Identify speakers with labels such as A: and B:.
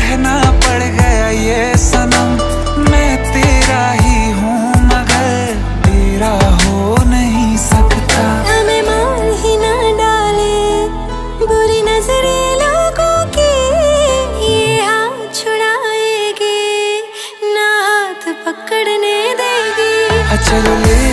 A: कहना पड़ गया ये सनम, मैं तेरा ही हूँ मगर तेरा हो नहीं सकता।
B: हमें मार ही ना डाले बुरी नजरे लोगों की, ये हाथ छुड़ाएगी ना हाथ पकड़ने देगी।
A: चलो ले